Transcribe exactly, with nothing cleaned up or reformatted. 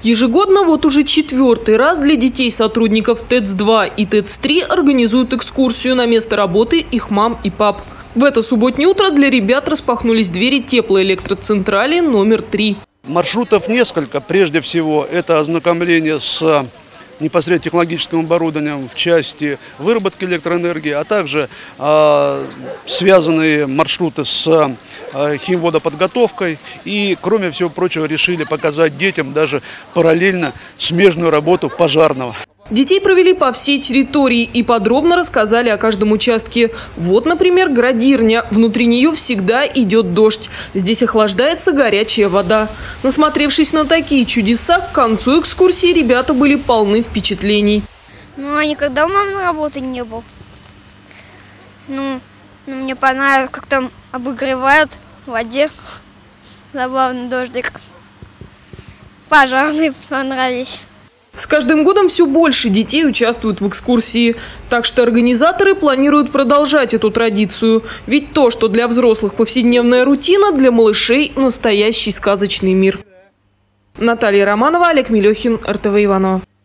Ежегодно вот уже четвертый раз для детей сотрудников ТЭЦ два и ТЭЦ три организуют экскурсию на место работы их мам и пап. В это субботнее утро для ребят распахнулись двери теплоэлектроцентрали номер три. Маршрутов несколько. Прежде всего, это ознакомление с непосредственно технологическим оборудованием в части выработки электроэнергии, а также э, связанные маршруты с э, химводоподготовкой. И, кроме всего прочего, решили показать детям даже параллельно смежную работу пожарного. Детей провели по всей территории и подробно рассказали о каждом участке. Вот, например, градирня. Внутри нее всегда идет дождь. Здесь охлаждается горячая вода. Насмотревшись на такие чудеса, к концу экскурсии ребята были полны впечатлений. Ну, а никогда у мамы на работе не был. Ну, ну, мне понравилось, как там обогревают в воде. Забавный дождик. Пожарные понравились. С каждым годом все больше детей участвуют в экскурсии. Так что организаторы планируют продолжать эту традицию. Ведь то, что для взрослых повседневная рутина, для малышей настоящий сказочный мир. Наталья Романова, Олег Мелехин, эр тэ вэ Иваново.